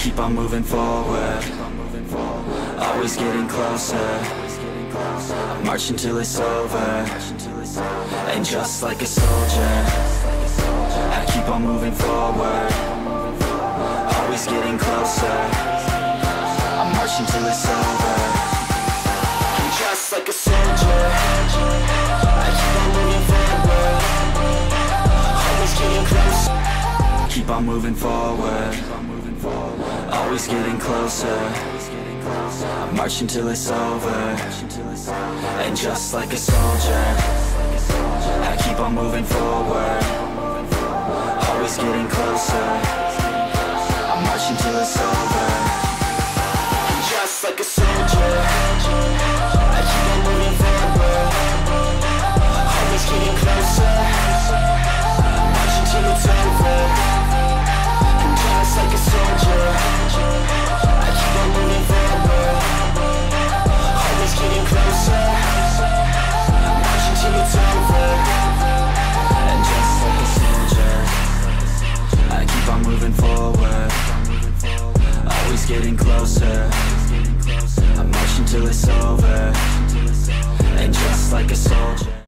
keep on moving forward, always getting closer. I march until it's over, and just like a soldier, I keep on moving forward, always getting closer. I march until it's over, and just like a soldier, I keep on moving forward, always getting closer. Keep on moving forward, always getting closer. I march until it's over, and just like a soldier, I keep on moving forward, always getting closer. I march until it's over, and just like a soldier, I keep on moving forward, always getting closer. I march until it's over, and just like a soldier, I keep on moving forward, always getting closer. I march until it's over, and just like a soldier, I keep on moving forward, always getting closer. I march until it's over, and just like a soldier.